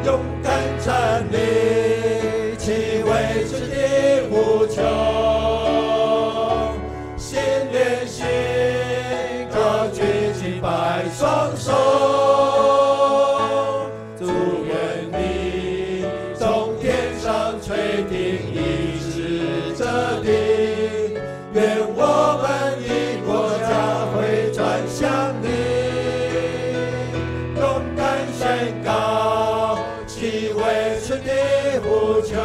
勇敢站立，其为主的呼求，心连心，高举敬拜双手，祝愿你从天上垂听，医治这地，愿我们的国家会转向你。勇敢宣告，其为主的呼求，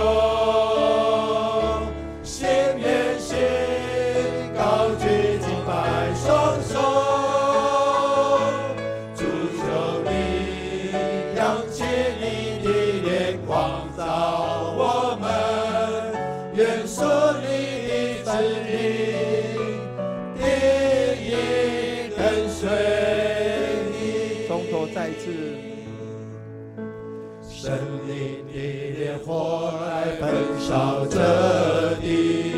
心连心，高举敬拜双手，主求你扬起你的脸光照我们，愿属你的旨意定义跟随你。 从头再一次。 神灵的烈火来焚烧这地，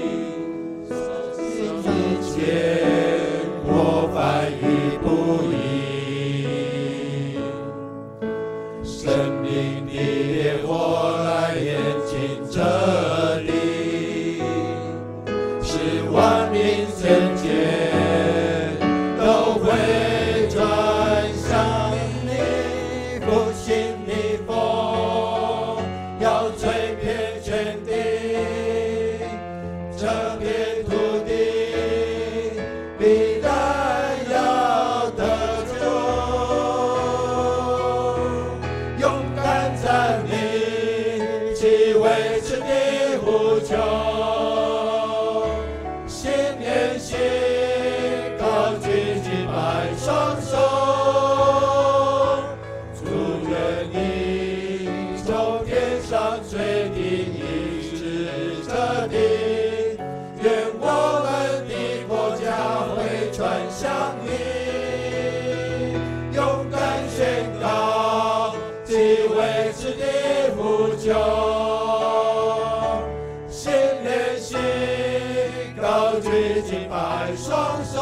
一切过犯与不义。神灵的烈火来炼净这地，使万民圣洁都会转向你，复兴你风，要吹遍全地，这片土地必然要得救。勇敢站立，其为主的呼求，心连心，高举敬拜双手，祝愿你从天上垂听，医治这地，愿我们的国家会转向你。勇敢宣告，即为主的呼求，心连心，高举敬拜双手，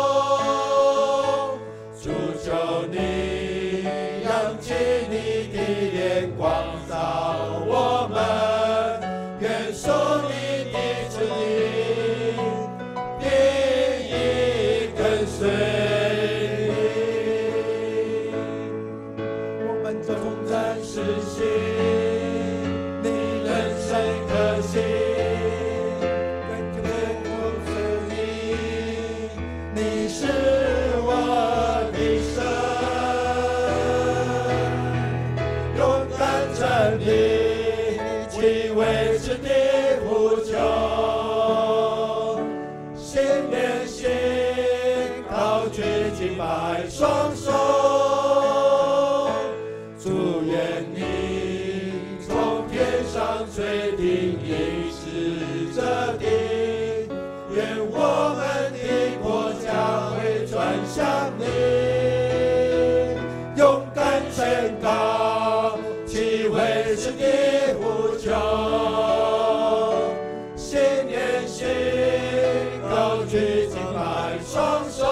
主求你扬起你的脸光照我们，愿属你的旨意定义跟随你。我们终战实行你人生可行，跟天父是你，你是我的神。勇敢站立，其为主的呼求，心连心，高举敬拜双手，祝愿你从天上垂听，医治这地，愿我们的国家会转向你。勇敢宣告，其为主的呼求，心连心，高举敬拜双手，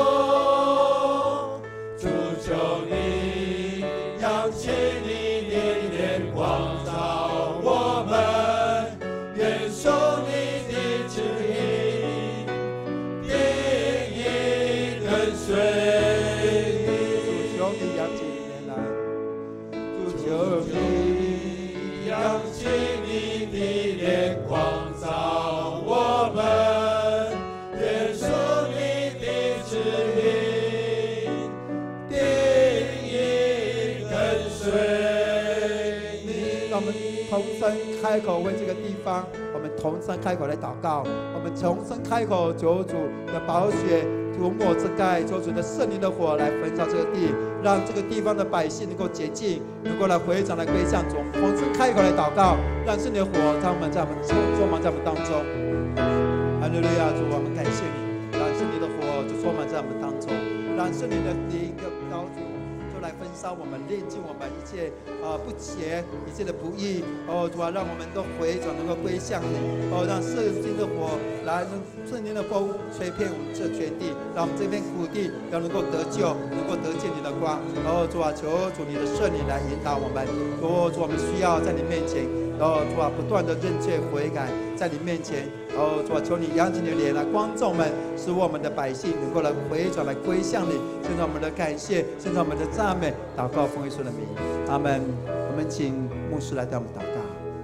主求你扬起你的脸光照我们，愿属你的旨意定义跟随你。 求你扬起你的脸来， 求你扬起你的脸光照我们，愿属你的旨意定义跟随你。 让我们同声开口为这个地方，我们同声开口来祷告，我们同声开口求主的宝血涂抹遮盖，求主的圣灵的火来焚烧这个地，让这个地方的百姓能够洁净，能够来回转来归向主。同声开口来祷告，让圣灵的火充满在我们当中。哈利路亚，主，我们感谢你，让圣灵的火就充满在我们当中，让圣灵的灵的高主就来焚烧我们，炼净我们一切不洁，一切的不义。主啊，让我们都回转，能够归向你。让圣经的火来，圣经的风吹遍我们这全地，让我们这片土地要能够得救，能够得见你的光。主啊，求主你的圣灵来引导我们。主，我们需要在你面前。主啊，不断的认罪悔改，在你面前，主啊，求你扬起你的脸来光照我们，使我们的百姓能够来回转，来归向你。现在我们的感谢，现在我们的赞美，祷告奉耶稣的名，阿门。我们请牧师来带我们祷告。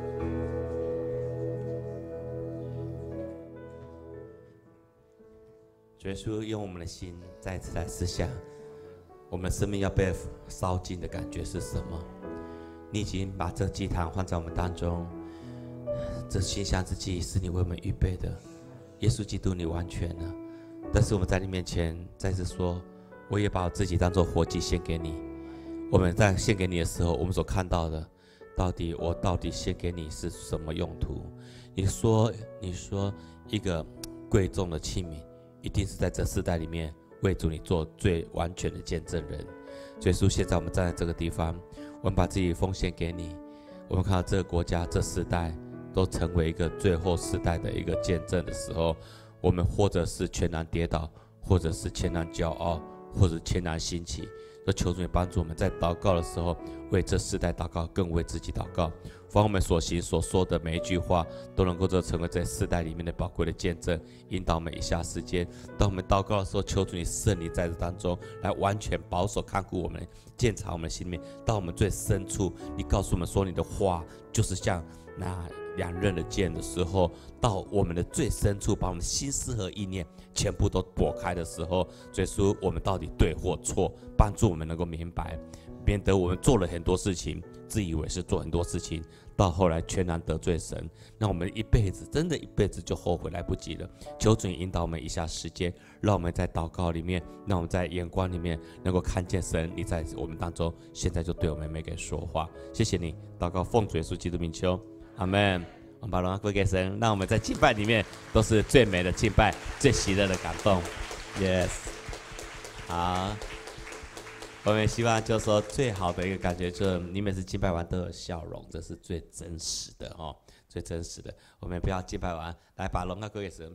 主耶稣，用我们的心再次来思想，我们的生命要被烧尽的感觉是什么？你已经把这祭坛放在我们当中，这馨香之祭是你为我们预备的。耶稣基督，你完全了。但是我们在你面前再次说，我也把我自己当作活祭献给你。我们在献给你的时候，我们所看到的，到底献给你是什么用途？你说一个贵重的器皿，一定是在这世代里面为主你做最完全的见证人。耶稣，现在我们站在这个地方，我们把自己奉献给你。我们看到这个国家、这世代都成为一个最后世代的一个见证的时候，我们或者是全然跌倒，或者是全然骄傲，或者全然兴起。都求主你帮助我们在祷告的时候，为这世代祷告，更为自己祷告。凡我们所行所说的每一句话，都能够成为这世代里面的宝贵的见证，引导我们以下时间。当我们祷告的时候，求主你圣灵在这当中来完全保守看顾我们，鉴察我们心里面。到我们最深处，你告诉我们说，你的话就是像那两刃的剑的时候，到我们的最深处，把我们心思和意念全部都拨开的时候，耶稣，我们到底对或错，帮助我们能够明白，免得我们做了很多事情，自以为是做很多事情，到后来全然得罪神，那我们一辈子真的一辈子就后悔来不及了。求主引导我们以下时间，让我们在祷告里面，让我们在眼光里面能够看见神，你在我们当中，现在就对我们每个人说话。谢谢你，祷告奉主耶稣基督名求，阿们。我们把荣耀归给神，让我们在敬拜里面都是最美的敬拜，最喜乐的感动。Yes， 好，我们也希望就是说最好的一个感觉就是你每次敬拜完都有笑容，这是最真实的哦，最真实的。我们不要敬拜完来把荣耀归给神。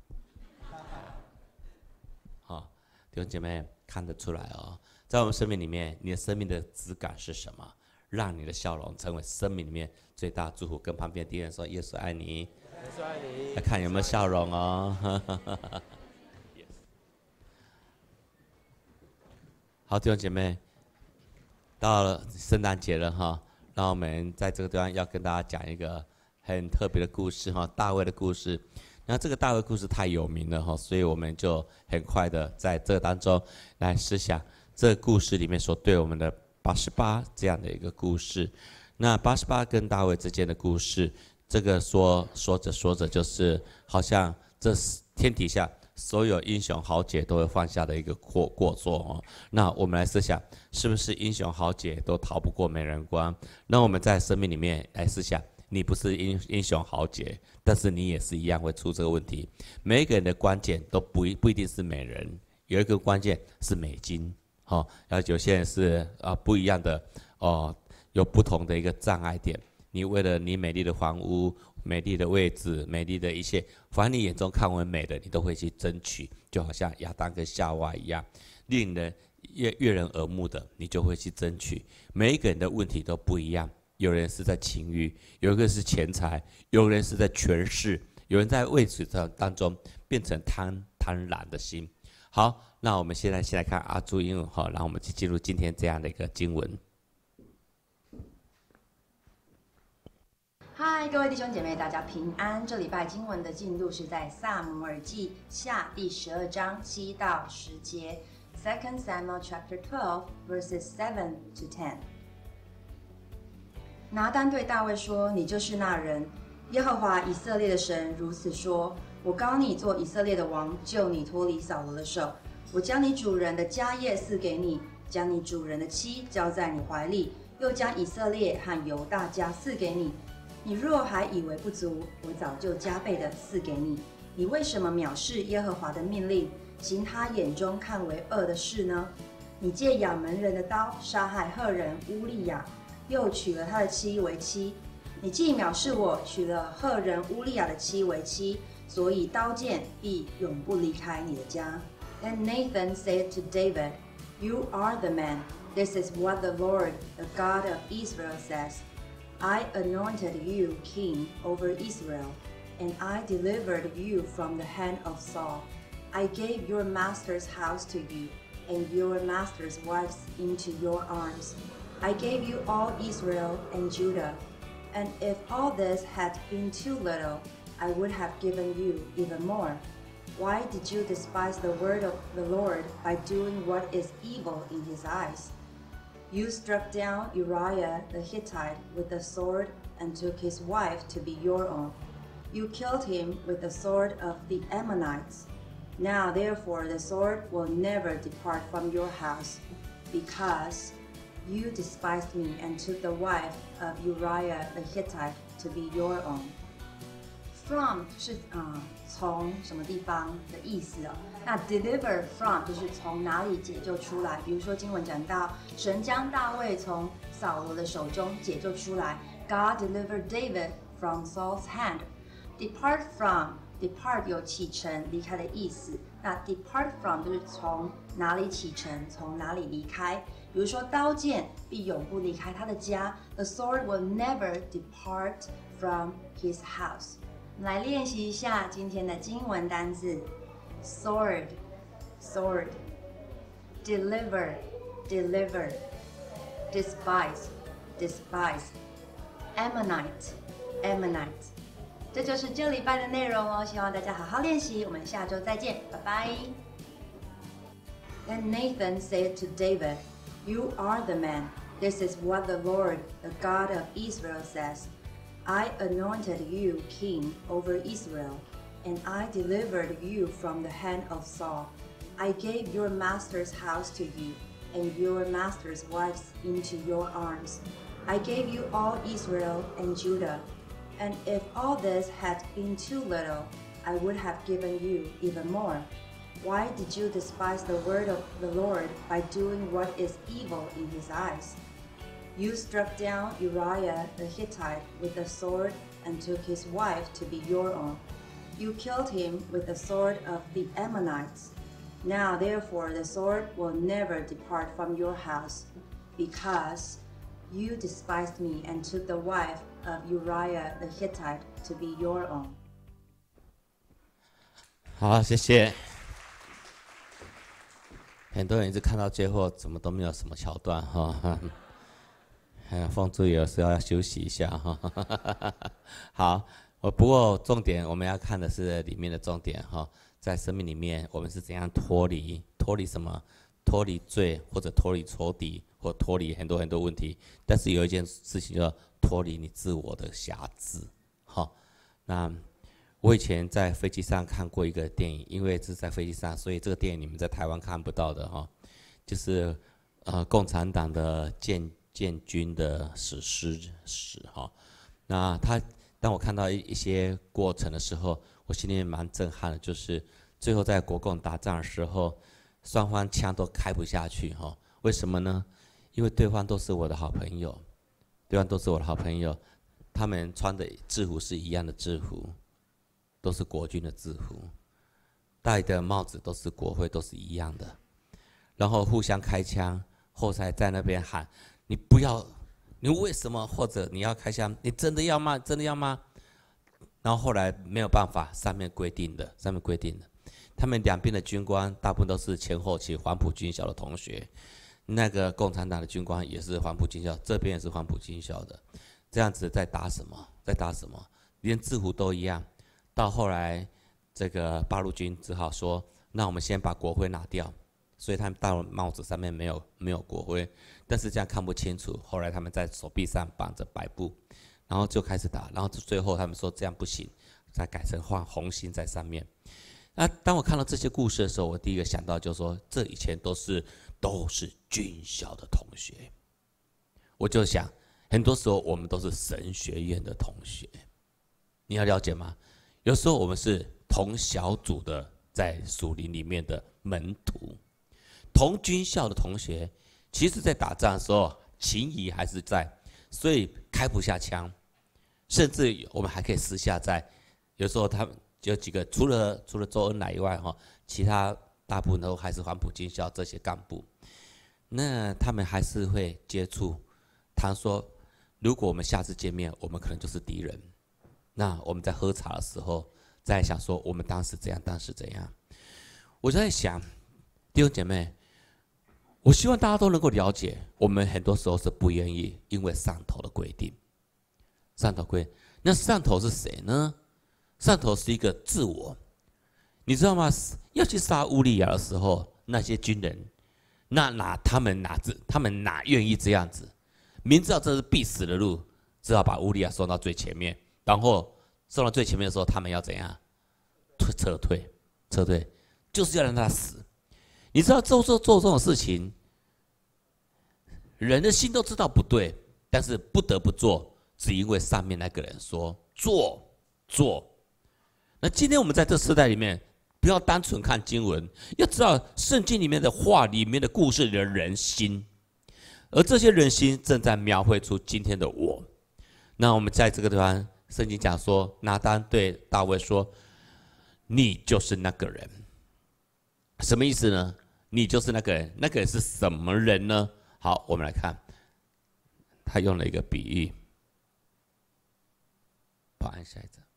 好，弟兄姐妹看得出来哦，在我们生命里面，你的生命的质感是什么？让你的笑容成为生命里面最大的祝福。跟旁边的敌人说：“耶稣爱你。”耶稣爱你。来看有没有笑容哦。好，弟兄姐妹，到了圣诞节了哈，那我们在这个地方要跟大家讲一个很特别的故事哈，大卫的故事。那这个大卫故事太有名了哈，所以我们就很快的在这当中来思想这个故事里面所对我们的88这样的一个故事。那88跟大卫之间的故事，这个说着就是好像这天底下所有英雄豪杰都会犯下的一个过错哦。那我们来思想，是不是英雄豪杰都逃不过美人关？那我们在生命里面来思想，你不是英雄豪杰，但是你也是一样会出这个问题。每一个人的关键都不一定是美人，有一个关键是美金。然后有些人是不一样的有不同的一个障碍点。你为了你美丽的房屋、美丽的位置、美丽的一切，凡你眼中看为美的，你都会去争取，就好像亚当跟夏娃一样，令人悦人耳目的，你就会去争取。每一个人的问题都不一样，有人是在情欲，有一个是钱财，有人是在权势，有人在位置当中变成贪婪的心。好，那我们先来看阿朱英文哈，然后我们去进入今天这样的一个经文。 嗨，各位弟兄姐妹，大家平安。这礼拜经文的进度是在撒母耳记下第12章7到10节 ，2 Samuel chapter 12 verses 7 to 10。拿单对大卫说：“你就是那人，耶和华以色列的神如此说。我膏你做以色列的王，救你脱离扫罗的手。我将你主人的家业赐给你，将你主人的妻交在你怀里，又将以色列和犹大家赐给你。你若还以为不足，我早就加倍的赐给你。你为什么藐视耶和华的命令，行他眼中看为恶的事呢？ 你借亚门人的刀杀害赫人乌利亚，又娶了他的妻为妻。你既藐视我，娶了赫人乌利亚的妻为妻，所以刀剑必永不离开你的家。And Nathan said to David, You are the man. This is what the Lord, the God of Israel says. I anointed you king over Israel, and I delivered you from the hand of Saul. I gave your master's house to you, and your master's wives into your arms. I gave you all Israel and Judah. And if all this had been too little, I would have given you even more. Why did you despise the word of the Lord by doing what is evil in his eyes? You struck down Uriah the Hittite with the sword and took his wife to be your own. You killed him with the sword of the Ammonites. Now therefore the sword will never depart from your house, because you despised me and took the wife of Uriah the Hittite to be your own. From 是从什么地方的意思哦。那 deliver from 就是从哪里解救出来。比如说经文讲到，神将大卫从扫罗的手中解救出来。God delivered David from Saul's hand. Depart from depart 有启程离开的意思。那 depart from 就是从哪里启程，从哪里离开。比如说刀剑必永不离开他的家。The sword will never depart from his house. 我们来练习一下今天的经文单字 sword sword deliver deliver despise despise Ammonite Ammonite 这就是这礼拜的内容哦，希望大家好好练习，我们下周再见，拜拜。And Nathan said to David, You are the man. This is what the Lord, the God of Israel says. I anointed you king over Israel, and I delivered you from the hand of Saul. I gave your master's house to you, and your master's wives into your arms. I gave you all Israel and Judah. And if all this had been too little, I would have given you even more. Why did you despise the word of the Lord by doing what is evil in his eyes? You struck down Uriah the Hittite with the sword and took his wife to be your own. You killed him with the sword of the Ammonites. Now therefore the sword will never depart from your house, because you despised me and took the wife of Uriah the Hittite to be your own. 好，谢谢。很多人一直看到最后，怎么都没有什么桥段哈。凤珠有时候要休息一下哈。好，不过重点我们要看的是里面的重点哈，在生命里面我们是怎样脱离什么？脱离罪，或者脱离仇敌，或脱离很多很多问题。但是有一件事情叫脱离你自我的辖制。好，那我以前在飞机上看过一个电影，因为是在飞机上，所以这个电影你们在台湾看不到的哈，就是共产党的建军的史哈。那当我看到一些过程的时候，我心里蛮震撼的，就是最后在国共打仗的时候，双方枪都开不下去哈。为什么呢？因为对方都是我的好朋友，他们穿的制服是一样的制服，都是国军的制服，戴的帽子都是国徽，都是一样的，然后互相开枪，后才在那边喊：“你不要，你为什么？或者你要开枪？你真的要吗？真的要吗？”然后后来没有办法，上面规定的，他们两边的军官大部分都是前后期黄埔军校的同学，那个共产党的军官也是黄埔军校，这边也是黄埔军校的，这样子在打什么？连制服都一样。到后来，这个八路军只好说：“那我们先把国徽拿掉。”所以他们戴帽子上面没有国徽，但是这样看不清楚。后来他们在手臂上绑着白布，然后就开始打，然后最后他们说这样不行，再改成换红心在上面。那当我看到这些故事的时候，我第一个想到就是说，这以前都是军校的同学。我就想，很多时候我们都是神学院的同学，你要了解吗？有时候我们是同小组的，在属灵里面的门徒， 同军校的同学，其实在打仗的时候情谊还是在，所以开不下枪，甚至我们还可以私下在，有时候他们有几个除了周恩来以外其他大部分都还是黄埔军校这些干部，那他们还是会接触。他说，如果我们下次见面，我们可能就是敌人。那我们在喝茶的时候，在想说我们当时怎样，当时怎样。我就在想，弟兄姐妹，我希望大家都能够了解，我们很多时候是不愿意，因为上头的规定。上头规定，那上头是谁呢？上头是一个自我，你知道吗？要去杀乌利亚的时候，那些军人，他们哪愿意这样子？明知道这是必死的路，只好把乌利亚送到最前面，然后送到最前面的时候，他们要怎样？撤退，就是要让他死。你知道做这种事情，人的心都知道不对，但是不得不做，只因为上面那个人说做。那今天我们在这时代里面，不要单纯看经文，要知道圣经里面的话里面的故事里的人心，而这些人心正在描绘出今天的我。那我们在这个地方，圣经讲说，拿单对大卫说：“你就是那个人。”什么意思呢？你就是那个人，那个人是什么人呢？好，我们来看，他用了一个比喻。帮按下一张。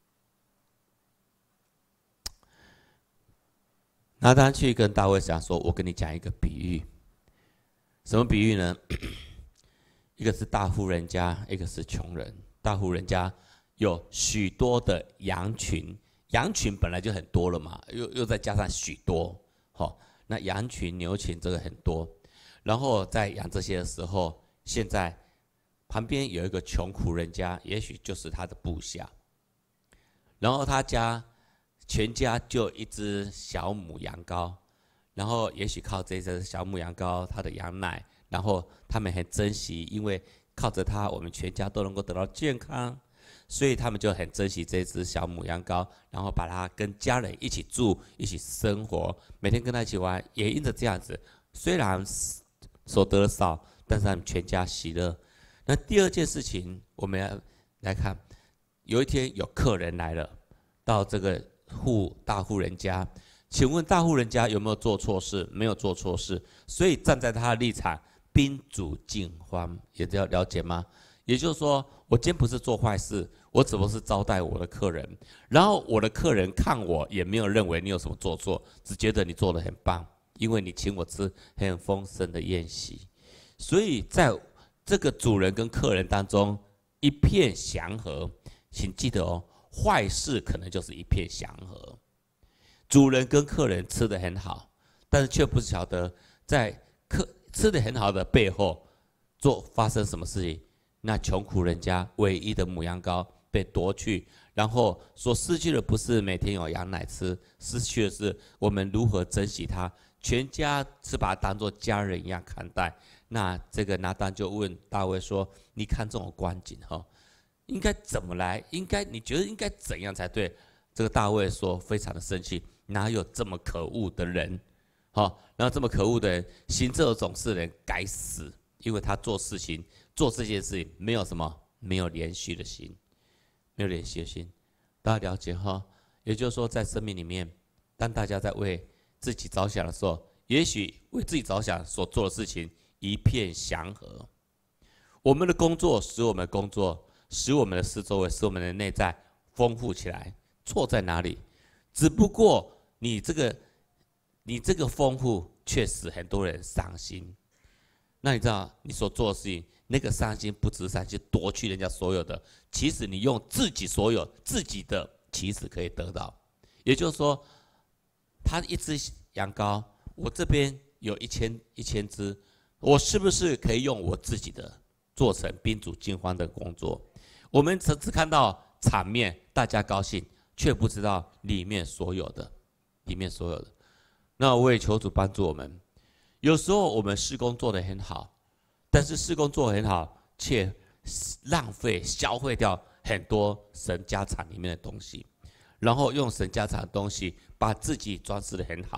拿单去跟大卫讲说：“我跟你讲一个比喻。什么比喻呢？一个是大户人家，一个是穷人。大户人家有许多的羊群，羊群本来就很多了嘛，又再加上许多，那羊群、牛群这个很多。然后在养这些的时候，现在旁边有一个穷苦人家，也许就是他的部下。然后他家全家就一只小母羊羔，然后也许靠这只小母羊羔，他的羊奶，然后他们很珍惜，因为靠着它，我们全家都能够得到健康，所以他们就很珍惜这只小母羊羔，然后把它跟家人一起住，一起生活，每天跟他一起玩，也因着这样子，虽然所得的少，但是他们全家喜乐。那第二件事情，我们要来看，有一天有客人来了，到这个大户人家，请问大户人家有没有做错事？没有做错事，所以站在他的立场，宾主尽欢，也要了解吗？也就是说，我今天不是做坏事，我只不过是招待我的客人，然后我的客人看我也没有认为你有什么做错，只觉得你做得很棒，因为你请我吃很丰盛的宴席，所以在这个主人跟客人当中一片祥和。请记得哦，坏事可能就是一片祥和。主人跟客人吃得很好，但是却不晓得在吃得很好的背后发生什么事情。那穷苦人家唯一的母羊羔被夺去，然后所失去的不是每天有羊奶吃，失去的是我们如何珍惜它，全家是把它当作家人一样看待。那这个拿单就问大卫说：“你看这种光景应该怎么来？你觉得应该怎样才对？”这个大卫说非常的生气，哪有这么可恶的人？然后这么可恶的人，行这种事的人该死，因为他做这件事情没有连续的心，没有连续的心。大家了解也就是说，在生命里面，当大家在为自己着想的时候，也许为自己着想所做的事情一片祥和。我们的工作使我们的工作，使我们的四周围，使我们的内在丰富起来。错在哪里？只不过你这个丰富却使很多人伤心。那你知道你所做的事情，那个伤心不只是伤心夺去人家所有的，其实你用自己所有自己的，其实可以得到。也就是说，他一只羊羔，我这边有1000只，我是不是可以用我自己的做成宾主尽欢的工作？我们只看到场面，大家高兴，却不知道里面所有的。那我也求主帮助我们。有时候我们事工做得很好，但是事工做得很好，却浪费消费掉很多神家产里面的东西，然后用神家产的东西把自己装饰得很好，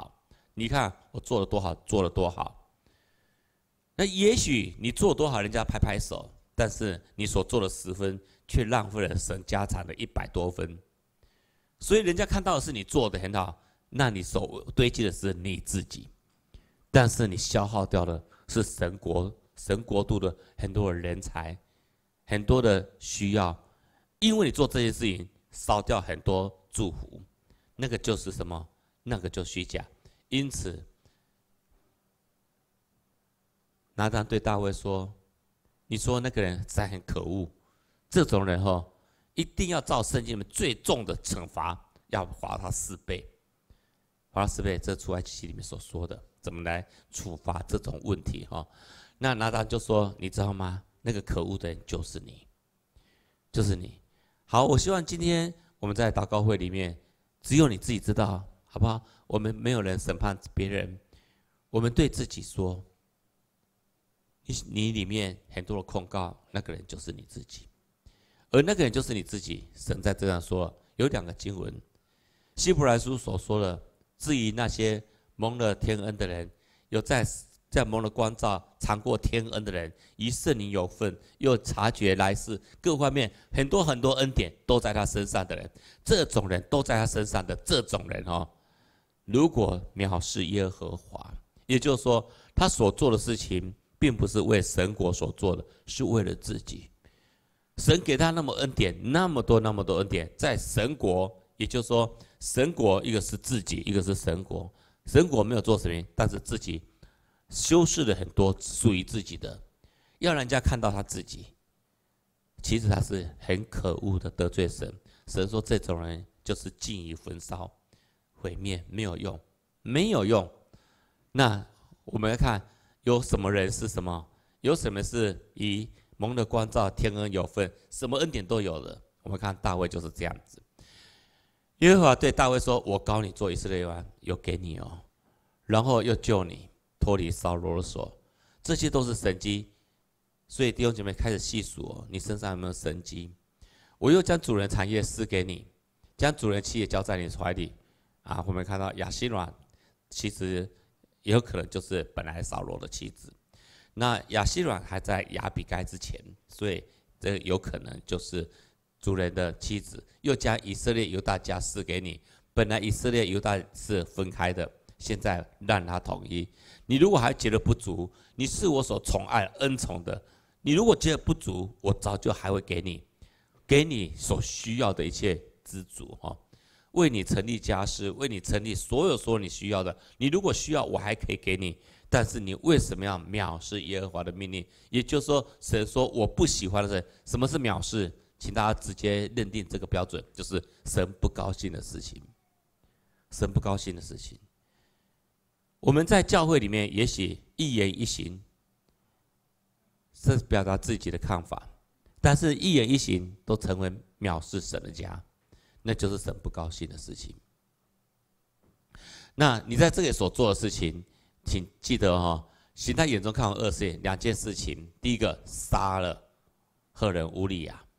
你看我做了多好，做了多好。那也许你做多好，人家拍拍手，但是你所做的10分，却浪费了神家产的100多分。所以人家看到的是你做的很好，那你所堆积的是你自己，但是你消耗掉的是神国度的很多的人才，很多的需要，因为你做这些事情，烧掉很多祝福，那个就是什么？那个就虚假。因此，拿单对大卫说：“你说那个人实在很可恶，这种人一定要照圣经里面最重的惩罚，要罚他4倍。罚他4倍，这出埃及记里面所说的，怎么来处罚这种问题那拿单就说：你知道吗？那个可恶的人就是你，就是你。好，我希望今天我们在祷告会里面，只有你自己知道，好不好？我们没有人审判别人，我们对自己说：你里面很多的控告，那个人就是你自己，而那个人就是你自己。神在这样说，有2个经文，希伯来书所说的，至于那些蒙了天恩的人，有在蒙了光照尝过天恩的人，与圣灵有份，又察觉来世各方面很多很多恩典都在他身上的人，这种人都在他身上的这种人如果藐视耶和华，也就是说他所做的事情并不是为神国所做的，是为了自己。神给他那么恩典，那么多恩典，在神国，也就是说神国一个是自己，一个是神国。神国没有做什么，但是自己修饰了很多属于自己的，要人家看到他自己。其实他是很可恶的得罪神。神说这种人就是尽于焚烧，毁灭，没有用，没有用。那我们来看，有什么人是什么？有什么是以蒙了光照，天恩有份，什么恩典都有了。我们看大卫就是这样子。耶和华对大卫说：我膏你做以色列王，有给你然后又救你脱离扫罗的手，这些都是神迹。所以弟兄姐妹开始细数你身上有没有神迹？我又将主人产业施给你，将主人妻也交在你怀里。我们看到亚希暖，其实也有可能就是本来扫罗的妻子。那亚希暖还在亚比该之前，所以这有可能就是主人的妻子。又将以色列犹大家施给你，本来以色列犹大是分开的，现在让他统一。你如果还觉得不足，你是我所宠爱恩宠的，你如果觉得不足，我早就还会给你所需要的一切知足为你成立家室，为你成立所有你需要的。你如果需要，我还可以给你。但是你为什么要藐视耶和华的命令？也就是说，神说我不喜欢的事。什么是藐视？请大家直接认定这个标准，就是神不高兴的事情。神不高兴的事情。我们在教会里面，也许一言一行是表达自己的看法，但是一言一行都成为藐视神的家，那就是神不高兴的事情。那你在这里所做的事情，请记得行他眼中看为恶事2件事情。第一个，杀了赫人乌利亚。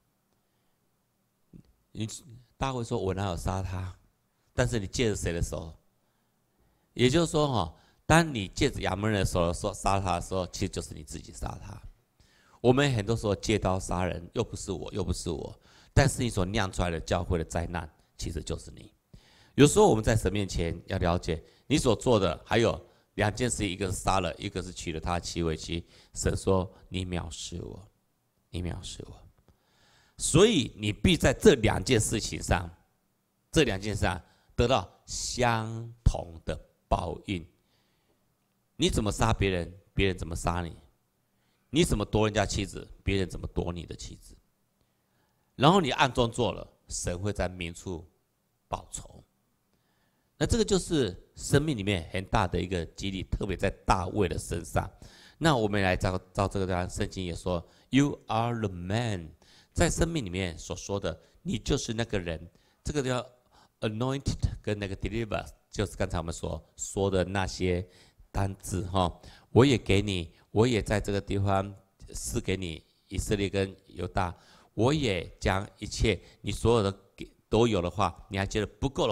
大卫说：“我哪有杀他？”但是你借着谁的手？也就是说当你借着亚捫人的手说杀他的时候，其实就是你自己杀他。我们很多时候借刀杀人，又不是我，但是你所酿出来的教会的灾难，其实就是你。有时候我们在神面前要了解，你所做的还有2件事，一个是杀了，一个是娶了他的妻为妻。神说：“你藐视我，你藐视我。”所以你必在这2件事情上，得到相同的报应。你怎么杀别人，别人怎么杀你；你怎么夺人家妻子，别人怎么夺你的妻子。然后你暗中做了，神会在明处报仇。那这个就是生命里面很大的一个激励，特别在大卫的身上。那我们来照这个地方，圣经也说 ，You are the man。在生命里面所说的，你就是那个人。这个叫 anointed 跟那个 deliver， 就是刚才我们所说的那些单字我也给你，我也在这个地方赐给你以色列跟犹大，我也将一切你所有的都有的话，你还觉得不够的话，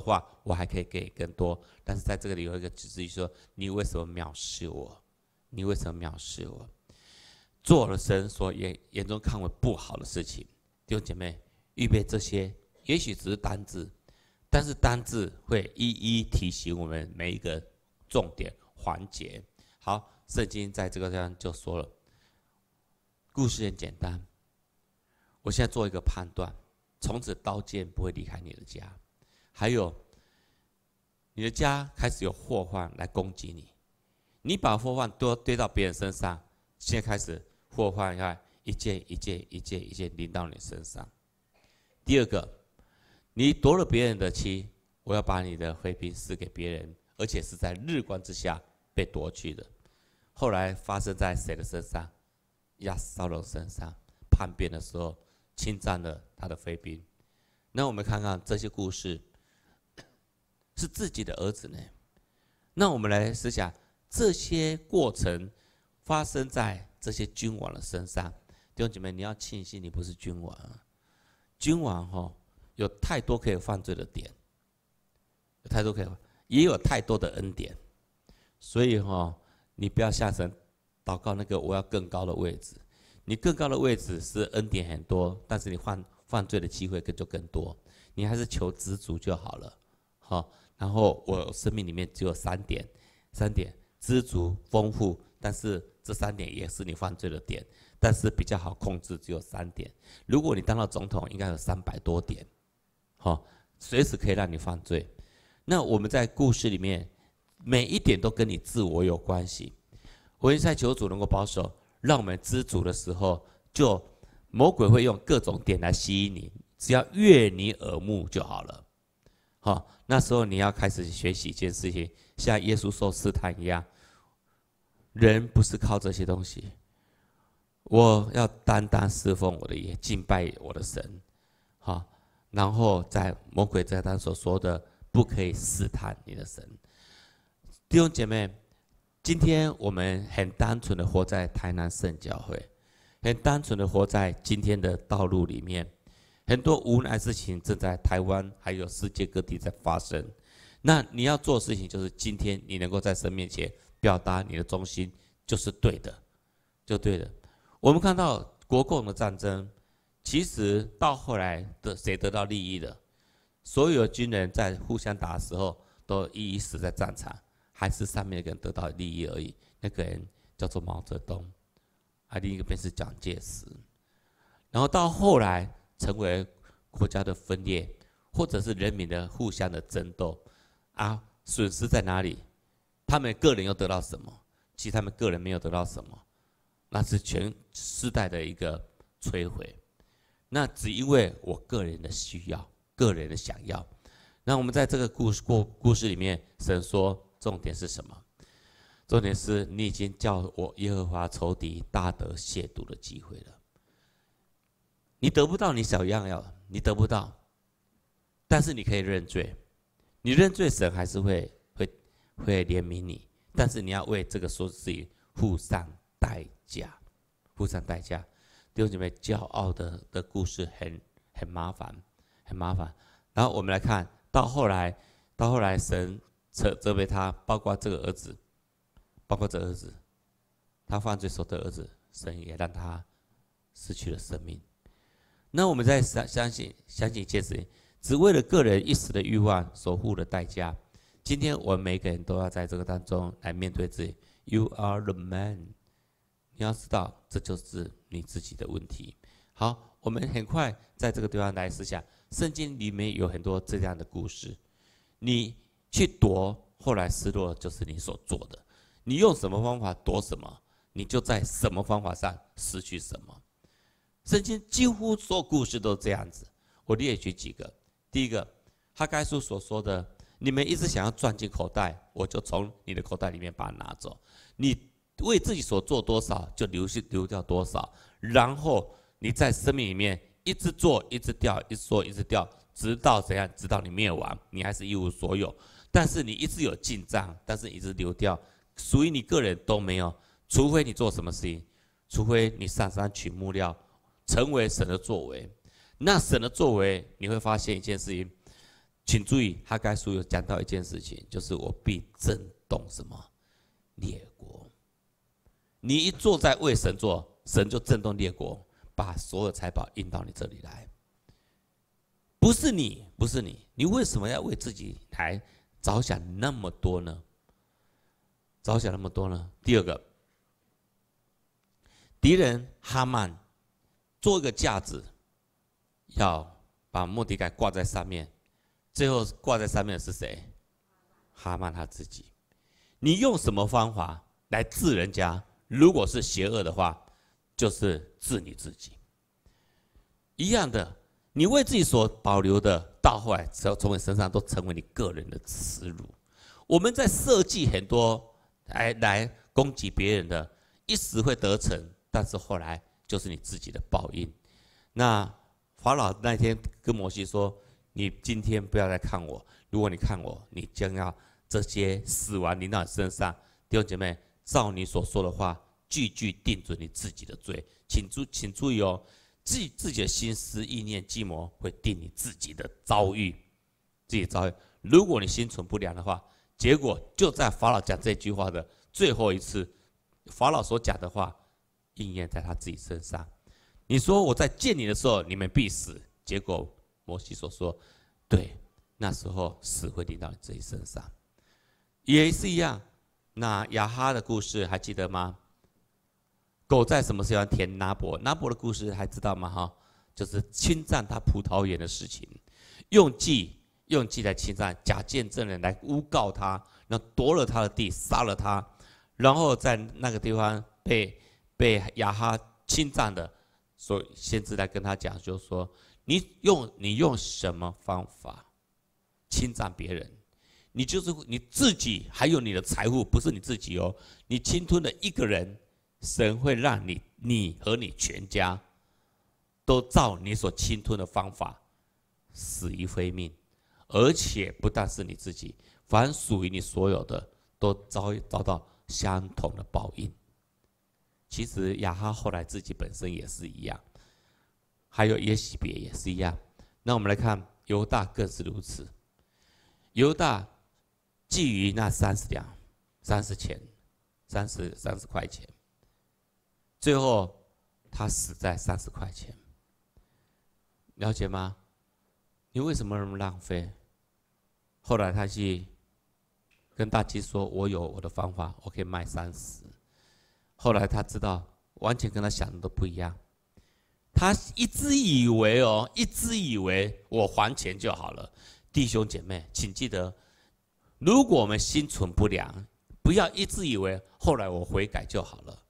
我还可以给更多。但是在这里有一个指示说，你为什么藐视我？你为什么藐视我？做了神所眼中看为不好的事情。弟兄姐妹，预备这些，也许只是单字，但是单字会一一提醒我们每一个重点环节。好，圣经在这个地方就说了，故事很简单。我现在做一个判断，从此刀剑不会离开你的家，还有你的家开始有祸患来攻击你，你把祸患都堆到别人身上，现在开始祸患要一件一件一件一件临到你身上。第二个，你夺了别人的妻，我要把你的妃嫔赐给别人，而且是在日光之下被夺去的。后来发生在谁的身上？押沙龙身上，叛变的时候侵占了他的妃嫔。那我们看看这些故事，是自己的儿子呢？那我们来思想，这些过程发生在这些君王的身上。弟兄姐妹，你要庆幸你不是君王啊！君王有太多可以犯罪的点，有太多可以，也有太多的恩典，所以你不要下神祷告那个我要更高的位置。你更高的位置是恩典很多，但是你犯罪的机会就更多。你还是求知足就好了。好，然后我生命里面只有3点，知足丰富，但是这3点也是你犯罪的点，但是比较好控制，只有3点。如果你当到总统，应该有300多点，随时可以让你犯罪。那我们在故事里面，每一点都跟你自我有关系。我也在求主能够保守，让我们知足的时候，就魔鬼会用各种点来吸引你，只要悦你耳目就好了。那时候你要开始学习一件事情，像耶稣受试探一样，人不是靠这些东西，我要单单侍奉我的耶，敬拜我的神。然后在魔鬼在他所说的，不可以试探你的神。弟兄姐妹，今天我们很单纯的活在台南圣教会，很单纯的活在今天的道路里面，很多无奈事情正在台湾还有世界各地在发生。那你要做的事情就是今天你能够在神面前表达你的忠心，就是对的，就对的。我们看到国共的战争，其实到后来谁得到利益的？所有军人在互相打的时候都一一死在战场，还是上面一个人得到利益而已。那个人叫做毛泽东，另一个便是蒋介石。然后到后来成为国家的分裂，或者是人民的互相的争斗损失在哪里？他们个人又得到什么？其实他们个人没有得到什么，那是全世代的一个摧毁。那只因为我个人的需要，个人的想要。那我们在这个故事里面，神说重点是什么？重点是你已经叫我耶和华仇敌大得亵渎的机会了。你得不到你想要，你得不到，但是你可以认罪。你认罪，神还是会怜悯你，但是你要为这个说事情付上代价，付上代价。弟兄姐妹，骄傲的故事很麻烦，很麻烦。然后我们来看到后来神责备他，包括这个儿子，他犯罪所得儿子，神也让他失去了生命。那我们再相信一件事情，只为了个人一时的欲望所付的代价。今天我们每个人都要在这个当中来面对自己。You are the man， 你要知道这就是你自己的问题。好，我们很快在这个地方来思想，圣经里面有很多这样的故事。你去夺，后来失落就是你所做的。你用什么方法夺什么，你就在什么方法上失去什么。圣经几乎所有故事都这样子。我列举几个。第一个，哈该书所说的，你们一直想要钻进口袋，我就从你的口袋里面把它拿走。你为自己所做多少，就流掉多少。然后你在生命里面一直做，一直掉，一直做，一直掉，直到怎样？直到你灭亡，你还是一无所有。但是你一直有进账，但是一直流掉，属于你个人都没有。除非你做什么事情，除非你上山取木料，成为神的作为。那神的作为，你会发现一件事情， 请注意，哈该书有讲到一件事情，就是我必震动什么列国。你一坐在为神做，神就震动列国，把所有财宝运到你这里来。不是你，你为什么要为自己来着想那么多呢？第二个，敌人哈曼做一个架子，要把末底改挂在上面，最后挂在上面的是谁？哈曼他自己。你用什么方法来治人家？如果是邪恶的话，就是治你自己。一样的，你为自己所保留的，到后来只要从你身上都成为你个人的耻辱。我们在设计很多来攻击别人的，一时会得逞，但是后来就是你自己的报应。那法老那天跟摩西说：“你今天不要再看我，如果你看我，你将要这些死亡临到你身上。”弟兄姐妹，照你所说的话，句句定准你自己的罪。请注意哦，自己的心思意念计谋会定你自己的遭遇。如果你心存不良的话，结果就在法老讲这句话的最后一次，法老所讲的话应验在他自己身上。你说我在见你的时候，你们必死。结果摩西所说，对，那时候死会临到你自己身上，也是一样。那亚哈的故事还记得吗？狗在什么时候舔拿伯？拿伯的故事还知道吗？就是侵占他葡萄园的事情，用计来侵占，假见证人来诬告他，然后夺了他的地，杀了他，然后在那个地方被亚哈侵占的，所以先知来跟他讲，就是说你用什么方法侵占别人？你就是你自己，还有你的财物，不是你自己哦。你侵吞了一个人，神会让你和你全家都照你所侵吞的方法死于非命，而且不但是你自己，凡属于你所有的，都遭到相同的报应。其实亚哈后来自己本身也是一样，还有耶洗别也是一样。那我们来看犹大更是如此。犹大觊觎那30两30块钱，最后他死在30块钱，了解吗？你为什么那么浪费？后来他去跟大祭说：“我有我的方法，我可以卖30。”后来他知道，完全跟他想的都不一样。他一直以为我还钱就好了。弟兄姐妹，请记得，如果我们心存不良，不要一直以为后来我悔改就好了。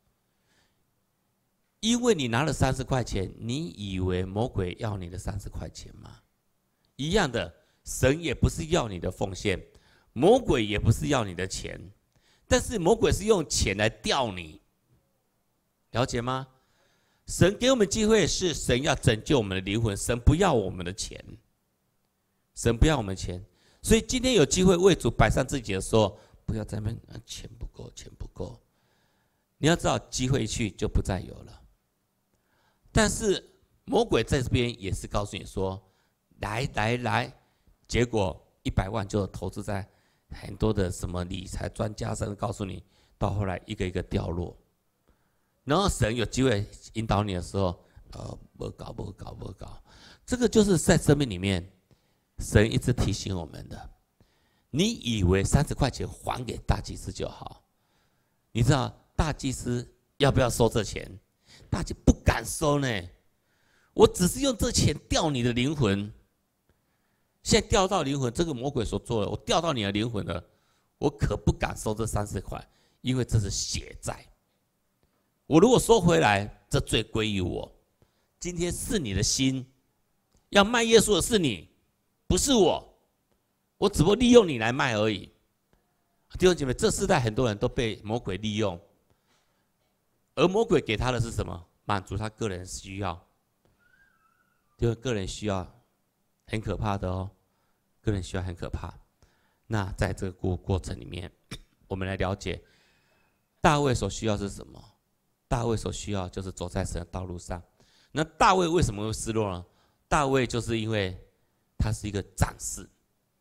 因为你拿了30块钱，你以为魔鬼要你的30块钱吗？一样的，神也不是要你的奉献，魔鬼也不是要你的钱，但是魔鬼是用钱来钓你，了解吗？神给我们机会，是神要拯救我们的灵魂，神不要我们的钱，神不要我们钱。所以今天有机会为主摆上自己的时候，不要在那边钱不够。你要知道，机会一去就不再有了。但是魔鬼在这边也是告诉你说，来，结果100万就投资在很多的什么理财专家上，告诉你，到后来一个一个掉落。然后神有机会引导你的时候，不搞。这个就是在生命里面，神一直提醒我们的。你以为30块钱还给大祭司就好，你知道大祭司要不要收这钱？大祭司不敢收呢。我只是用这钱钓你的灵魂，现在钓到灵魂，这个魔鬼所做的，我钓到你的灵魂了，我可不敢收这30块，因为这是血债。我如果收回来，这罪归于我。今天是你的心，要卖耶稣的是你，不是我，我只不过利用你来卖而已。弟兄姐妹，这世代很多人都被魔鬼利用，而魔鬼给他的是什么？满足他个人需要。就是个人需要很可怕的哦，个人需要很可怕。那在这个过程里面，我们来了解大卫所需要是什么？大卫所需要就是走在神的道路上。那大卫为什么会失落呢？大卫就是因为他是一个战士，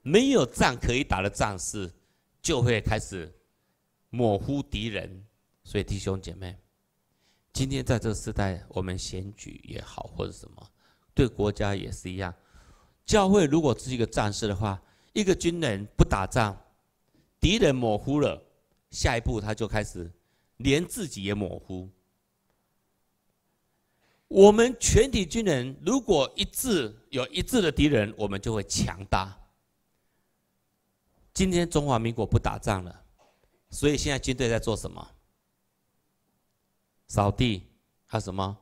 没有仗可以打的战士，就会开始模糊敌人。所以弟兄姐妹，今天在这个时代，我们选举也好，或者什么，对国家也是一样。教会如果是一个战士的话，一个军人不打仗，敌人模糊了，下一步他就开始连自己也模糊。我们全体军人如果有一致的敌人，我们就会强大。今天中华民国不打仗了，所以现在军队在做什么？扫地，还有什么？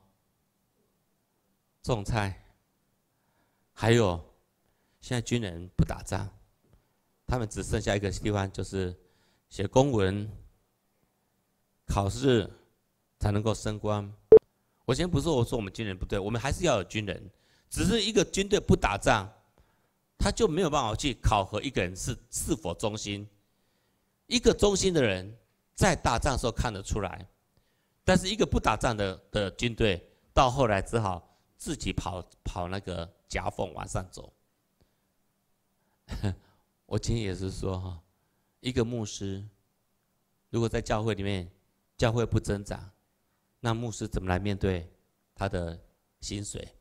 种菜，还有现在军人不打仗，他们只剩下一个地方，就是写公文、考试才能够升官。我先不说，我说我们军人不对，我们还是要有军人，只是一个军队不打仗，他就没有办法去考核一个人是否忠心。一个忠心的人，在打仗的时候看得出来。但是一个不打仗的军队，到后来只好自己跑那个夹缝往上走。我今天也是说哈，一个牧师如果在教会里面，教会不增长，那牧师怎么来面对他的薪水？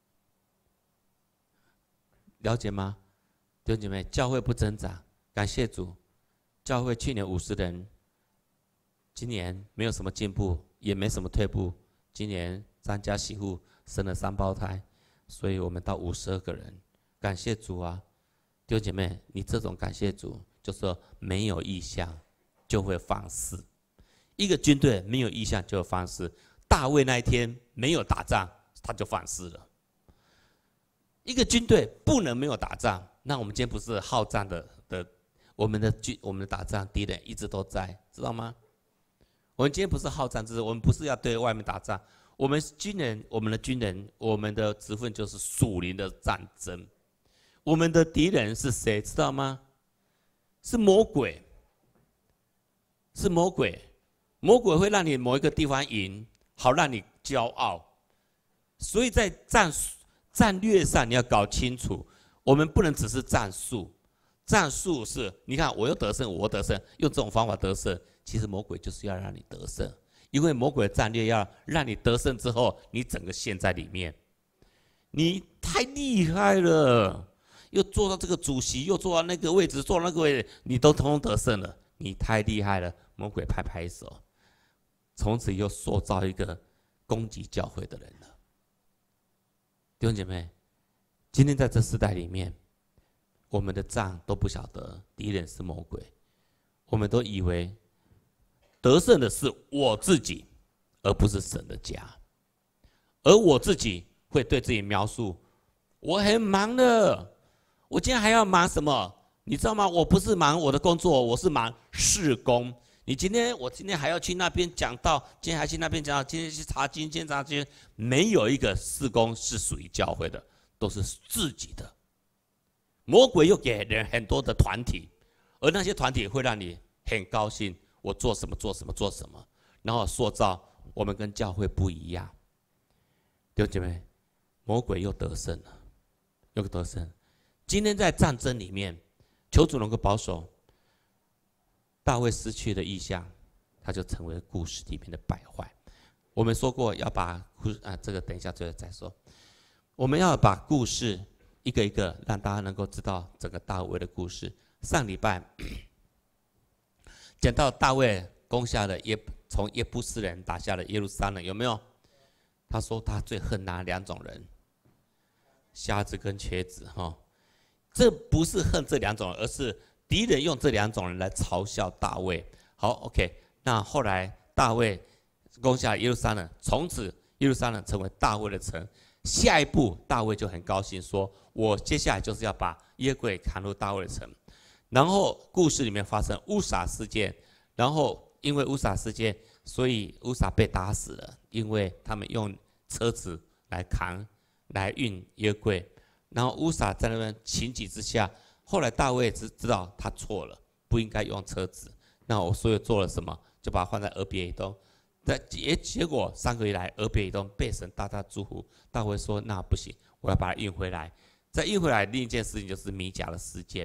了解吗？弟兄姐妹，教会不增长，感谢主，教会去年50人，今年没有什么进步。也没什么退步，今年张家媳妇生了3胞胎，所以我们到52个人，感谢主啊！弟兄姐妹，你这种感谢主，就是说没有异象就会放肆。一个军队没有异象就会放肆。大卫那一天没有打仗，他就放肆了。一个军队不能没有打仗，那我们今天不是好战的，我们的打仗敌人一直都在，知道吗？我们今天不是好战之日，我们不是要对外面打仗。我们的军人，我们的职分就是属灵的战争。我们的敌人是谁？知道吗？是魔鬼。是魔鬼。魔鬼会让你某一个地方赢，好让你骄傲。所以在战略上你要搞清楚，我们不能只是战术。战术是，你看我又得胜，我得胜，用这种方法得胜。其实魔鬼就是要让你得胜，因为魔鬼的战略要让你得胜之后，你整个陷在里面。你太厉害了，又做到这个主席，又做到那个位置，做到那个位置，你都通通得胜了。你太厉害了，魔鬼拍拍手，从此又塑造一个攻击教会的人了。弟兄姐妹，今天在这时代里面，我们的仗都不晓得敌人是魔鬼，我们都以为得胜的是我自己，而不是神的家。而我自己会对自己描述：我很忙的，我今天还要忙什么？你知道吗？我不是忙我的工作，我是忙事工。我今天还要去那边讲道，今天还去那边讲道，今天去查经，今天查经。没有一个事工是属于教会的，都是自己的。魔鬼又给人很多的团体，而那些团体会让你很高兴。我做什么做什么做什么，然后塑造我们跟教会不一样。弟兄姐妹，魔鬼又得胜了，又得胜。今天在战争里面，求主能够保守。大卫失去的异象，他就成为故事里面的败坏。我们说过要把这个等一下最后再说。我们要把故事一个一个让大家能够知道整个大卫的故事。上礼拜讲到大卫攻下了从耶布斯人打下了耶路撒冷，有没有？他说他最恨哪2种人？瞎子跟瘸子哈。这不是恨这2种人，而是敌人用这2种人来嘲笑大卫。好 ，OK， 那后来大卫攻下耶路撒冷，从此耶路撒冷成为大卫的城。下一步大卫就很高兴说：“我接下来就是要把约柜扛入大卫的城。”然后故事里面发生乌撒事件，然后因为乌撒事件，所以乌撒被打死了，因为他们用车子来运约柜。然后乌撒在那边情急之下，后来大卫知道他错了，不应该用车子。那我所以做了什么？就把它放在俄别以东。结果3个月来，俄别以东被神大大祝福。大卫说：“那不行，我要把它运回来。”再运回来，另一件事情就是米甲的事件。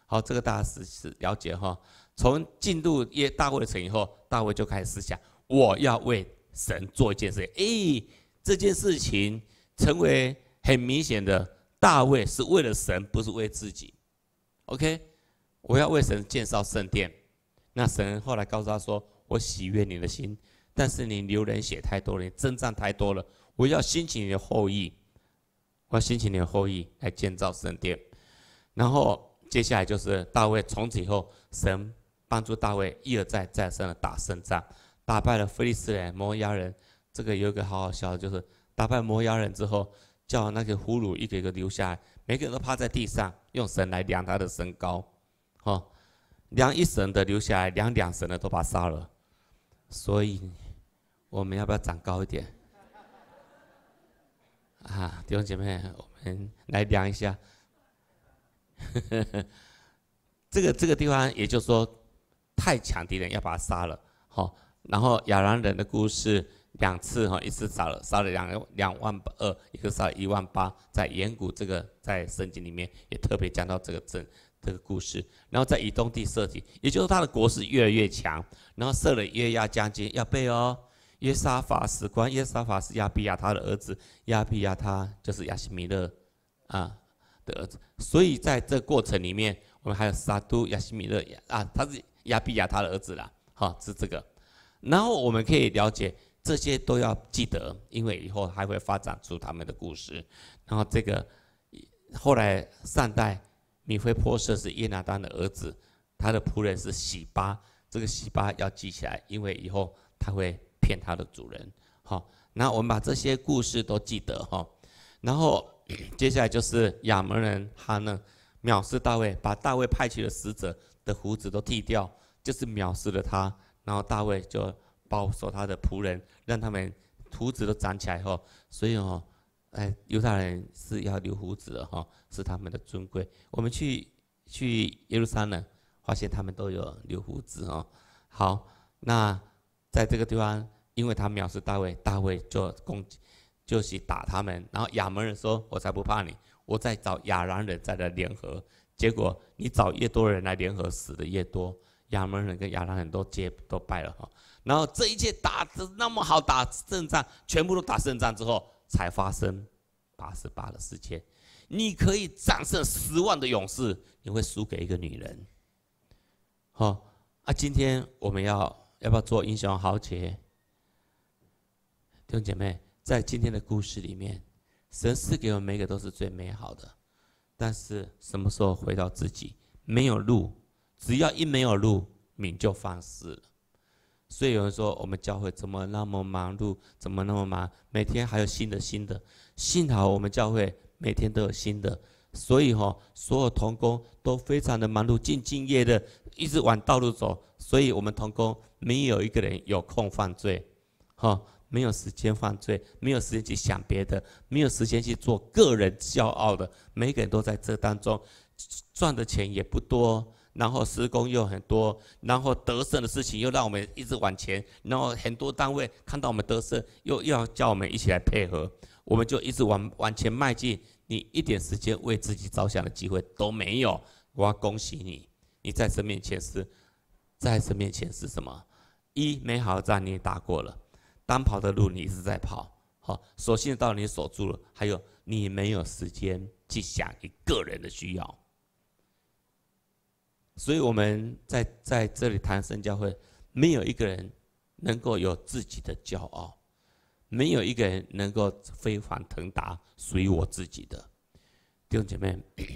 好，这个大家是了解哈。从进入大卫的城以后，大卫就开始思想，我要为神做一件事情。这件事情成为很明显的，大卫是为了神，不是为自己。OK， 我要为神建造圣殿。那神后来告诉他说：“我喜悦你的心，但是你流人血太多了，你征战太多了。我要兴起你的后裔，我要兴起你的后裔来建造圣殿。”然后接下来就是大卫，从此以后，神帮助大卫一而再、再而三的打胜仗，打败了非利士人、摩押人。这个有一个好好笑的，就是打败摩押人之后，叫那个俘虏一个一个留下来，每个人都趴在地上，用绳来量他的身高，量一绳的留下来，量两绳的都把他杀了。所以我们要不要长高一点？弟兄姐妹，我们来量一下。这个地方，也就是说，太强敌人要把他杀了。然后亚兰人的故事2次，一次杀了22000，一个杀了18000。在远古这个在圣经里面也特别讲到这个故事。然后在以东地设计，也就是他的国势越来越强。然后设了约押将军，要背哦。约沙法史官，约沙法是亚比亚他的儿子，亚比亚他就是亚希米勒的儿子。所以在这个过程里面，我们还有撒都亚希米勒他是亚比亚他的儿子啦，是这个。然后我们可以了解，这些都要记得，因为以后还会发展出他们的故事。然后这个后来3代米非波设是耶拿单的儿子，他的仆人是洗巴，这个洗巴要记起来，因为以后他会骗他的主人。那我们把这些故事都记得。然后接下来就是亚捫人哈嫩藐视大卫，把大卫派去的使者的胡子都剃掉，就是藐视了他。然后大卫就保守他的仆人，让他们胡子都长起来后，所以犹太人是要留胡子的是他们的尊贵。我们去耶路撒冷，发现他们都有留胡子好，那在这个地方，因为他藐视大卫，大卫就去打他们。然后亚捫人说：“我才不怕你，我再找亚兰人再来联合。”结果你找越多人来联合，死的越多。亚捫人跟亚兰人都败了然后这一切打得那么好，打胜仗，全部都打胜仗之后，才发生88的事件。你可以战胜10万的勇士，你会输给一个女人。今天我们要不要做英雄豪杰？弟兄姐妹，在今天的故事里面，神赐给我们每个都是最美好的，但是什么时候回到自己，没有路。只要一没有路，民就放肆了。所以有人说，我们教会怎么那么忙碌，怎么那么忙，每天还有新的。幸好我们教会每天都有新的，所以所有同工都非常的忙碌，兢兢业的一直往道路走。所以我们同工没有一个人有空犯罪，没有时间犯罪，没有时间去想别的，没有时间去做个人骄傲的。每个人都在这当中，赚的钱也不多。然后施工又很多，然后得胜的事情又让我们一直往前，然后很多单位看到我们得胜，又要叫我们一起来配合，我们就一直往前迈进。你一点时间为自己着想的机会都没有，我要恭喜你，你在神面前是什么？美好的仗你也打过了，单跑的路你一直在跑，所幸的道你守住了，还有你没有时间去想你个人的需要。所以我们在这里谈圣教会，没有一个人能够有自己的骄傲，没有一个人能够飞黄腾达属于我自己的。弟兄姐妹，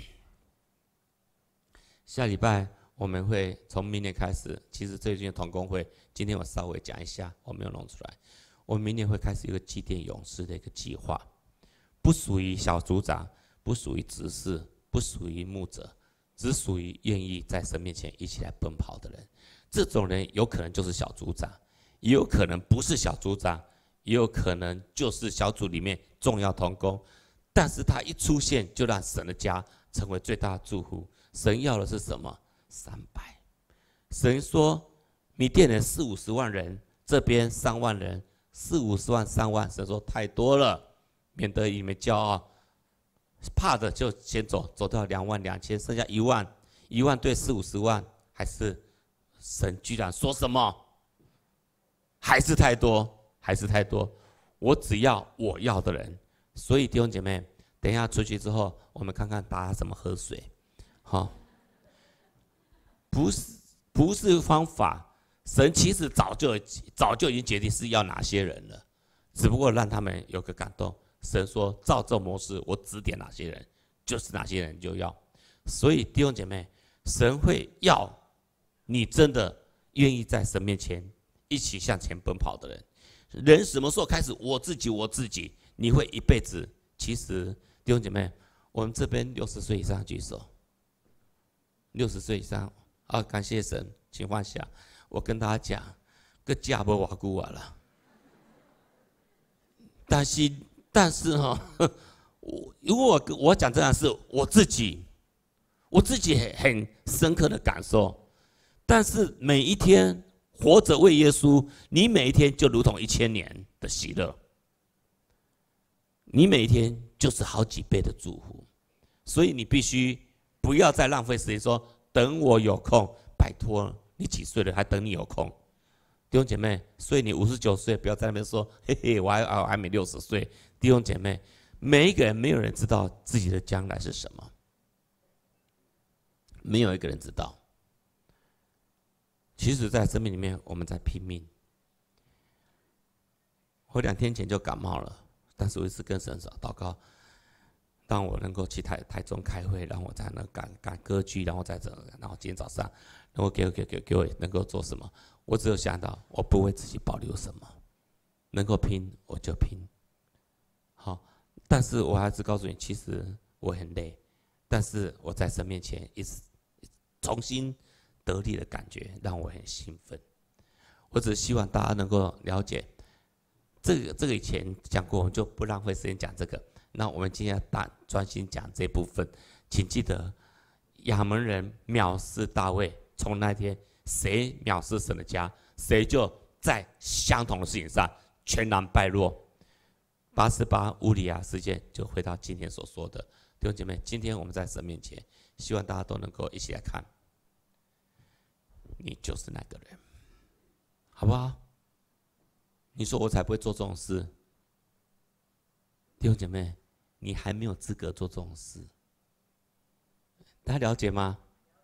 下礼拜我们会从明年开始，其实最近的同工会，今天我稍微讲一下，我没有弄出来。我们明年会开始一个祭奠勇士的一个计划，不属于小组长，不属于执事，不属于牧者。只属于愿意在神面前一起来奔跑的人，这种人有可能就是小组长，也有可能不是小组长，也有可能就是小组里面重要同工，但是他一出现就让神的家成为最大的祝福。神要的是什么？300。神说米甸人40-50万人，这边3万人，40-50万3万，神说太多了，免得你们骄傲。怕的就先走到22000，剩下1万 1万对4、50万，还是神居然说什么？还是太多，还是太多。我只要我要的人。所以弟兄姐妹，等一下出去之后，我们看看大家怎么喝水。好，不是方法。神其实早就已经决定是要哪些人了，只不过让他们有个感动。神说照这模式，我指点哪些人，就是哪些人就要。所以弟兄姐妹，神会要你真的愿意在神面前一起向前奔跑的人。人什么时候开始我自己？你会一辈子。其实弟兄姐妹，我们这边60岁以上举手。60岁以上啊，感谢神，请放下。我跟大家讲，个价不瓦古瓦了。但是哈，如果我讲这样是我自己很深刻的感受。但是每一天活着为耶稣，你每一天就如同1000年的喜乐，你每一天就是好几倍的祝福。所以你必须不要再浪费时间说等我有空，拜托。你几岁了还等你有空？弟兄姐妹，所以你59岁，不要在那边说嘿嘿，我还没60岁。弟兄姐妹，每一个人没有人知道自己的将来是什么，没有一个人知道。其实，在生命里面，我们在拼命。我2天前就感冒了，但是我一直跟神祷告，让我能够去台中开会，然后我才能赶歌剧，然后再然后今天早上。能够给我能够做什么？我只有想到，我不为自己保留什么，能够拼我就拼。好，但是我还是告诉你，其实我很累，但是我在神面前一直重新得力的感觉，让我很兴奋。我只希望大家能够了解，这个以前讲过，我们就不浪费时间讲这个。那我们今天要专心讲这部分，请记得亚扪人藐视大卫。从那天，谁藐视神的家，谁就在相同的事情上全然败落。88乌里亚事件就回到今天所说的。弟兄姐妹，今天我们在神面前，希望大家都能够一起来看，你就是那个人，好不好？你说我才不会做这种事，弟兄姐妹，你还没有资格做这种事，大家了解吗？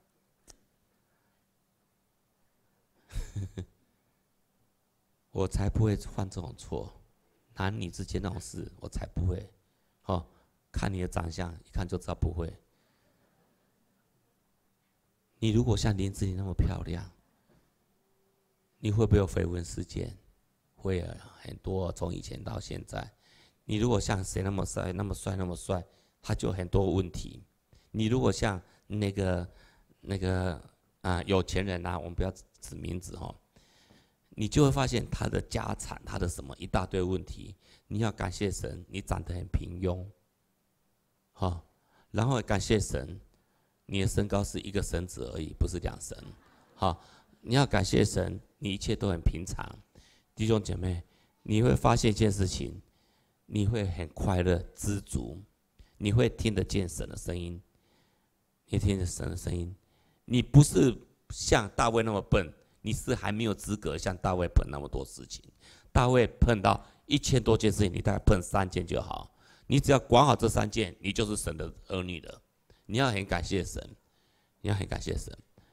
我才不会犯这种错，男女之间那种事，我才不会。哦，看你的长相，一看就知道不会。你如果像林志玲那么漂亮，你会不会有绯闻事件？会很多，从以前到现在。你如果像谁那么帅、那么帅、那么帅，他就很多问题。你如果像那个有钱人啊，我们不要指名字哦，你就会发现他的家产，他的什么一大堆问题。你要感谢神，你长得很平庸，好，然后感谢神，你的身高是1个绳子而已，不是2绳，好，你要感谢神，你一切都很平常。弟兄姐妹，你会发现一件事情，你会很快乐、知足，你会听得见神的声音，你听着神的声音。你不是像大卫那么笨，你是还没有资格像大卫碰那么多事情。大卫碰到1000多件事情，你大概碰3件就好。你只要管好这3件，你就是神的儿女了。你要很感谢神，你要很感谢神。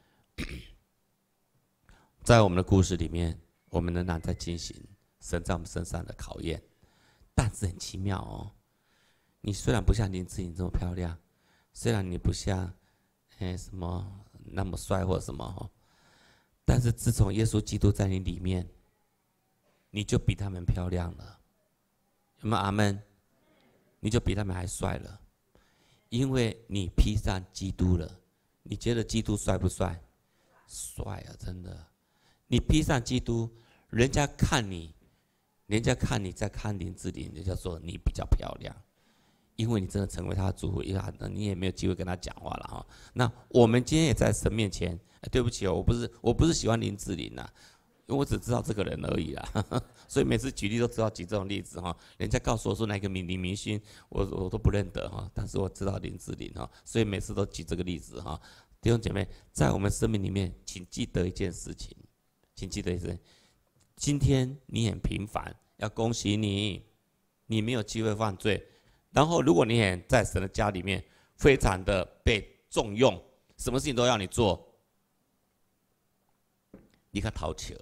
在我们的故事里面，我们仍然在进行神在我们身上的考验，但是很奇妙哦。你虽然不像林志颖这么漂亮，虽然你不像什么那么帅或什么，但是自从耶稣基督在你里面，你就比他们漂亮了。有没有阿们？你就比他们还帅了，因为你披上基督了。你觉得基督帅不帅？帅啊，真的。你披上基督，人家看你在看林志玲，人家说你比较漂亮。因为你真的成为他的祝福，你也没有机会跟他讲话了哈。那我们今天也在神面前，对不起哦，我不是喜欢林志玲啦，因为我只知道这个人而已啦，所以每次举例都知道举这种例子哈。人家告诉我说哪个女明星，我都不认得哈，但是我知道林志玲哈，所以每次都举这个例子哈。弟弟兄姐妹，在我们生命里面，请记得一件事情，请记得一件事情，今天你很平凡，要恭喜你，你没有机会犯罪。然后，如果你也在神的家里面，非常的被重用，什么事情都要你做，你可讨巧。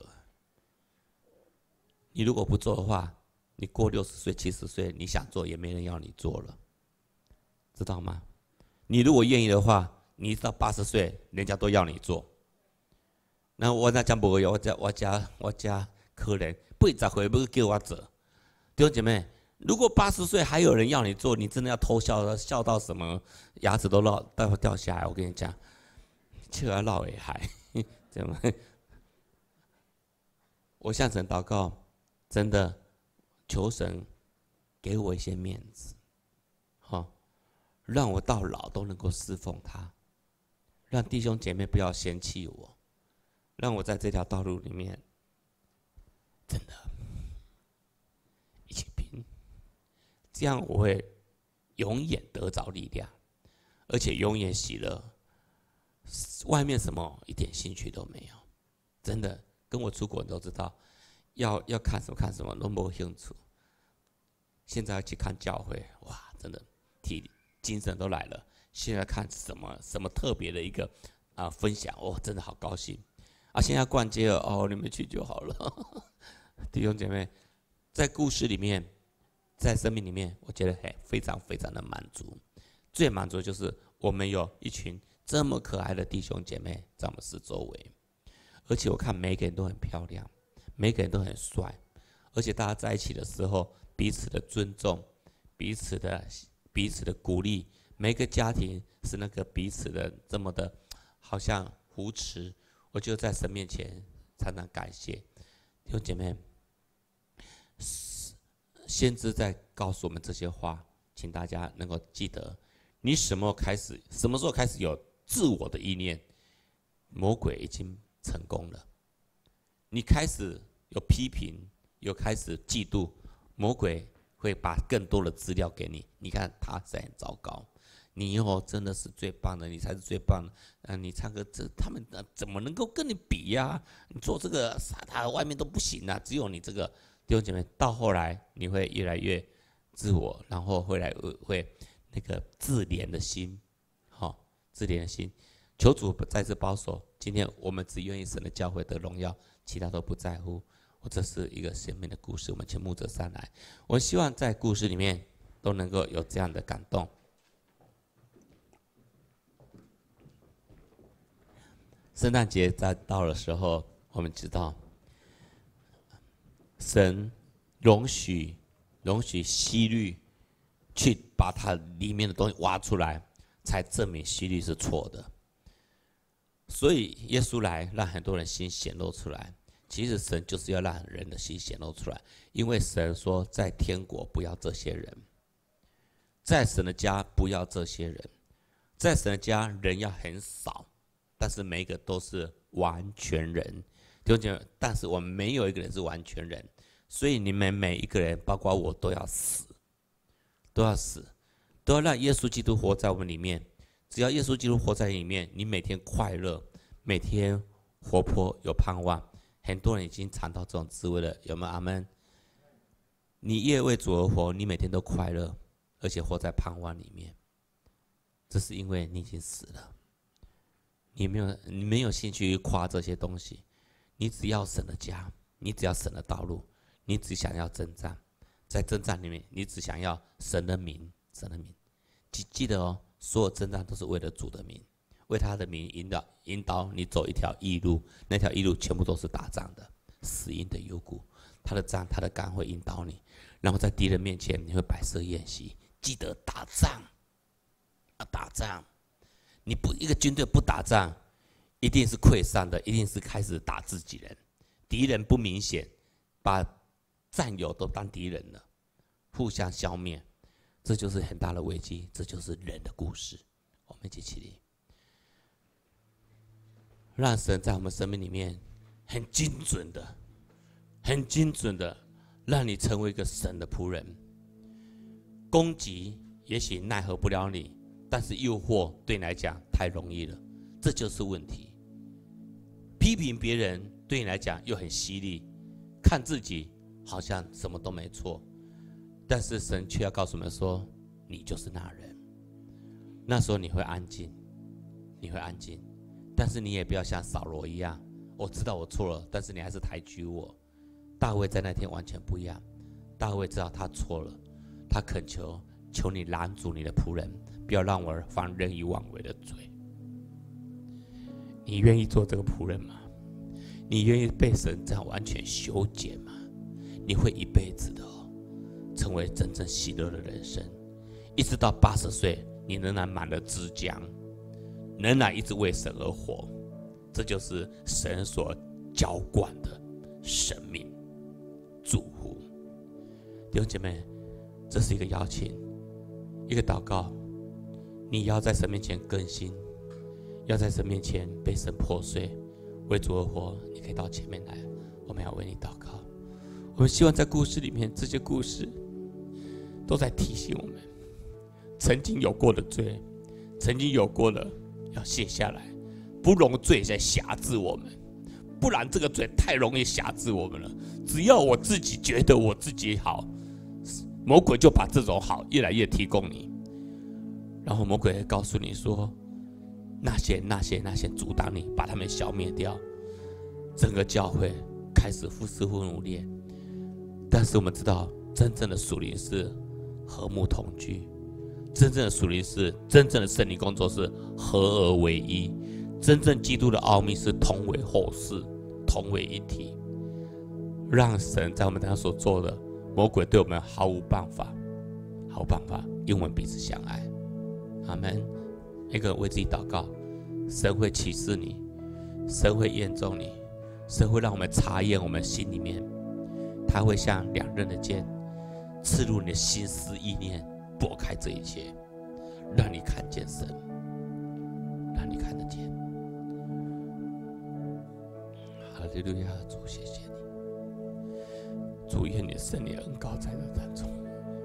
你如果不做的话，你过60岁、70岁，你想做也没人要你做了，知道吗？你如果愿意的话，你到80岁，人家都要你做。那我那讲不会，我家可怜80岁不叫我做。弟兄姐妹，如果80岁还有人要你做，你真的要偷笑，笑到什么牙齿都掉下来。我跟你讲，就要闹也还，怎么？我向神祷告，真的求神给我一些面子，让我到老都能够侍奉他，让弟兄姐妹不要嫌弃我，让我在这条道路里面真的一起拼，这样我会永远得着力量，而且永远喜乐，外面什么一点兴趣都没有。真的跟我出国你都知道，要看什么看什么都没有兴趣。现在要去看教会，哇，真的精神都来了。现在看什么特别的一个分享，哦，真的好高兴啊！现在逛街了，哦，你们去就好了。弟兄姐妹，在故事里面，在生命里面，我觉得非常非常的满足。最满足的就是我们有一群这么可爱的弟兄姐妹在我们四周围，而且我看每个人都很漂亮，每个人都很帅，而且大家在一起的时候，彼此的尊重，彼此的鼓励，每个家庭是那个彼此的这么的，好像扶持。我就在神面前常常感谢弟兄姐妹。先知在告诉我们这些话，请大家能够记得，你什么时候开始有自我的意念，魔鬼已经成功了。你开始有批评，有开始嫉妒，魔鬼会把更多的资料给你。你看他是很糟糕，你真的是最棒的，你才是最棒的。你唱歌他们怎么能够跟你比呀？你做这个他外面都不行啊，只有你这个。弟兄姐妹，到后来你会越来越自我，然后会那个自怜的心，自怜的心。求主再次保守，今天我们只愿意神的教会得荣耀，其他都不在乎。这是一个生命的故事，我们请牧者上来。我希望在故事里面都能够有这样的感动。圣诞节到的时候，我们知道神容许希律去把它里面的东西挖出来，才证明希律是错的。所以耶稣来让很多人心显露出来。其实神就是要让人的心显露出来，因为神说在天国不要这些人，在神的家不要这些人，在神的家人要很少，但是每一个都是完全人。弟兄姐妹，但是我们没有一个人是完全人，所以你们每一个人，包括我，都要死，都要让耶稣基督活在我们里面。只要耶稣基督活在里面，你每天快乐，每天活泼有盼望。很多人已经尝到这种滋味了，有没有？阿们。你越为主而活，你每天都快乐，而且活在盼望里面。这是因为你已经死了，你没有兴趣夸这些东西。你只要神的家，你只要神的道路，你只想要征战，在征战里面，你只想要神的名，神的名。记得哦，所有征战都是为了主的名，为他的名引导你走一条义路，那条义路全部都是打仗的，死荫的幽谷。他的杖，他的竿会引导你，然后在敌人面前你会摆设宴席。记得打仗，打仗。你不一个军队不打仗，一定是溃散的，一定是开始打自己人。敌人不明显，把战友都当敌人了，互相消灭，这就是很大的危机，这就是人的故事。我们一起起立，让神在我们生命里面很精准的让你成为一个神的仆人。攻击也许奈何不了你，但是诱惑对你来讲太容易了。 这就是问题。批评别人对你来讲又很犀利，看自己好像什么都没错，但是神却要告诉我们说，你就是那人。那时候你会安静，你会安静，但是你也不要像扫罗一样，我知道我错了，但是你还是抬举我。大卫在那天完全不一样，大卫知道他错了，他恳求你拦阻你的仆人，不要让我犯任意妄为的罪。你愿意做这个仆人吗？你愿意被神这样完全修剪吗？你会一辈子的成为真正喜乐的人生，一直到80岁，你仍然满了枝浆，仍然一直为神而活。这就是神所浇灌的生命祝福。弟兄姐妹，这是一个邀请，一个祷告，你要在神面前更新，要在神面前被神破碎，为主而活。你可以到前面来，我们要为你祷告。我们希望在故事里面，这些故事都在提醒我们，曾经有过的罪，曾经有过的要卸下来，不容罪再辖制我们，不然这个罪太容易辖制我们了。只要我自己觉得我自己好，魔鬼就把这种好越来越提供你，然后魔鬼会告诉你说，那些阻挡你，把他们消灭掉。整个教会开始四分五裂。但是我们知道，真正的属灵是和睦同居，真正的属灵是真正的圣灵工作是合而为一，真正基督的奥秘是同为后世，同为一体。让神在我们当中所做的，魔鬼对我们毫无办法，因为我们彼此相爱。阿们。每个人为自己祷告，神会启示你，神会验中你，神会让我们查验我们心里面，他会像两刃的剑刺入你的心思意念，拨开这一切，让你看见神，让你看得见。哈利路亚，主谢谢你，主愿你的圣灵恩膏在这当中。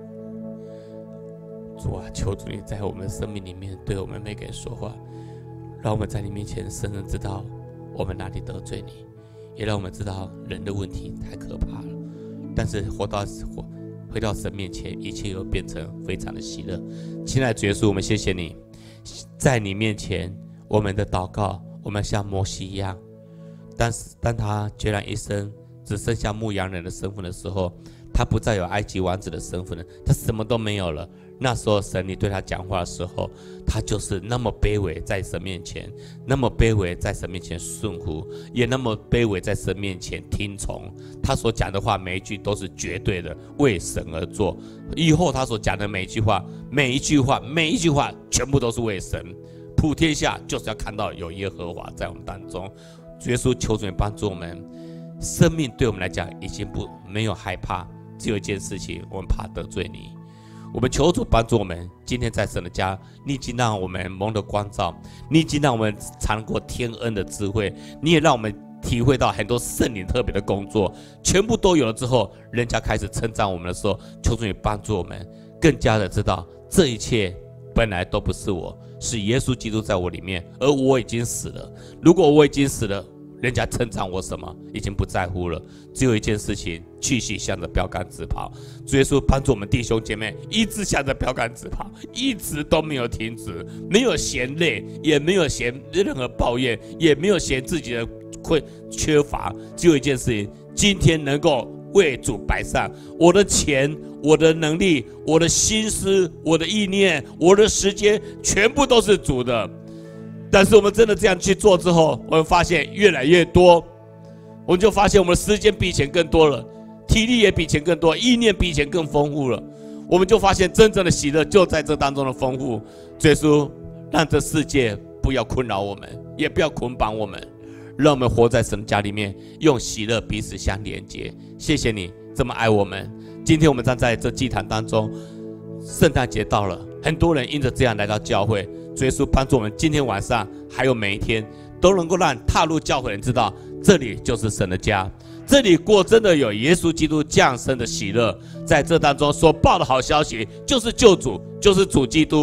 主啊，求主你在我们的生命里面对我们每个人说话，让我们在你面前深深知道我们哪里得罪你，也让我们知道人的问题太可怕了，但是回到神面前，一切又变成非常的喜乐。亲爱的主耶稣，我们谢谢你，在你面前我们的祷告，我们像摩西一样，当他孑然一身只剩下牧羊人的身份的时候，他不再有埃及王子的身份了，他什么都没有了。那时候神你对他讲话的时候，他就是那么卑微，在神面前那么卑微，在神面前顺服，也那么卑微，在神面前听从。他所讲的话每一句都是绝对的，为神而做。以后他所讲的每一句话全部都是为神。普天下就是要看到有耶和华在我们当中。主耶稣，求主你帮助我们，生命对我们来讲已经没有害怕，只有一件事情，我们怕得罪你。我们求主帮助我们，今天在神的家，你已经让我们蒙了光照，你已经让我们尝过天恩的智慧，你也让我们体会到很多圣灵特别的工作，全部都有了之后，人家开始称赞我们的时候，求主你帮助我们更加的知道，这一切本来都不是我，是耶稣基督在我里面，而我已经死了。如果我已经死了，人家称赞我什么已经不在乎了，只有一件事情，继续向着标杆直跑。主耶稣帮助我们弟兄姐妹一直向着标杆直跑，一直都没有停止，没有嫌累，也没有嫌任何抱怨，也没有嫌自己的缺乏，只有一件事情，今天能够为主摆上我的钱，我的能力，我的心思，我的意念，我的时间，全部都是主的。但是我们真的这样去做之后，我们发现越来越多，我们就发现我们的时间比以前更多了，体力也比以前更多，意念比以前更丰富了。我们就发现真正的喜乐就在这当中的丰富。耶稣，让这世界不要困扰我们，也不要捆绑我们，让我们活在神家里面，用喜乐彼此相连接。谢谢你这么爱我们。今天我们站在这祭坛当中，圣诞节到了，很多人因着这样来到教会。主耶稣帮助我们，今天晚上还有每一天，都能够让踏入教会的人知道，这里就是神的家，这里果真的有耶稣基督降生的喜乐。在这当中所报的好消息，就是救主，就是主基督，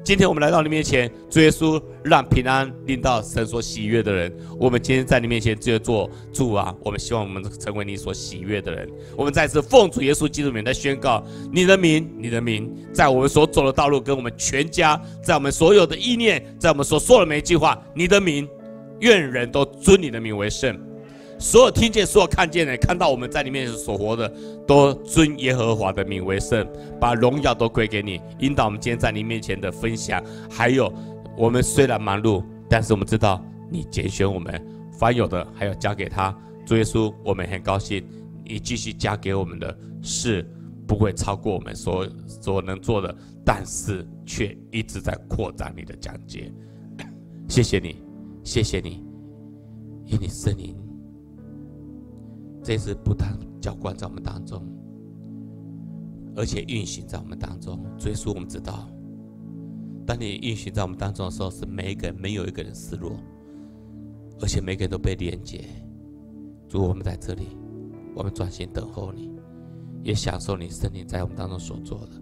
今天我们来到你面前，主耶稣，让平安临到神所喜悦的人。我们今天在你面前只有做主啊，我们希望我们成为你所喜悦的人。我们再次奉主耶稣基督的名来宣告，你的名，在我们所走的道路，跟我们全家，在我们所有的意念，在我们所说的每一句话，你的名，愿人都尊你的名为圣。所有听见、所有看见的，看到我们在你面前所活的，都尊耶和华的名为圣，把荣耀都归给你。引导我们今天在你面前的分享，还有我们虽然忙碌，但是我们知道你拣选我们，凡有的还要交给他。主耶稣，我们很高兴，你继续加给我们的事不会超过我们所能做的，但是却一直在扩展你的讲解。谢谢你，谢谢你，因你圣灵这次不但浇灌在我们当中，而且运行在我们当中。主耶稣，我们知道，当你运行在我们当中的时候，是每一个人没有一个人失落，而且每个人都被连接。主，我们在这里，我们专心等候你，也享受你圣灵在我们当中所做的。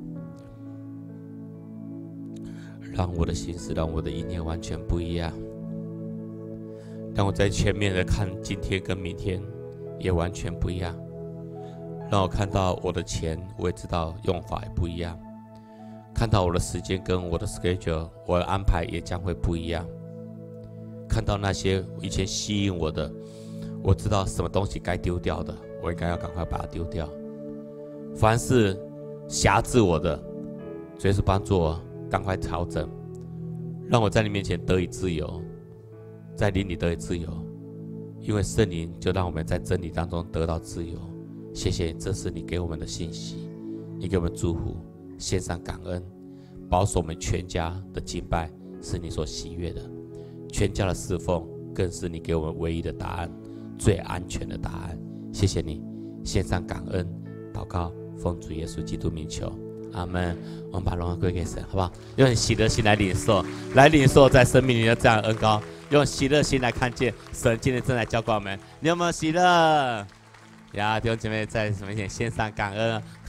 让我的心思，让我的意念完全不一样，让我在前面的看今天跟明天也完全不一样，让我看到我的钱，我也知道用法也不一样，看到我的时间跟我的 schedule， 我的安排也将会不一样，看到那些以前吸引我的，我知道什么东西该丢掉的，我应该要赶快把它丢掉。凡是辖制我的，主耶稣帮助我赶快调整，让我在你面前得以自由，在灵里得以自由。因为圣灵就让我们在真理当中得到自由。谢谢，这是你给我们的信息，你给我们祝福，献上感恩，保守我们全家的敬拜是你所喜悦的，全家的侍奉更是你给我们唯一的答案，最安全的答案。谢谢你，献上感恩，祷告，奉主耶稣基督名求，阿们。我们把荣耀归给神，好不好？用喜乐心来领受在生命里的这样的恩膏，用喜乐心来看见神今天正在浇灌我们。你有没有喜乐呀？弟兄姐妹在神面前献上感恩。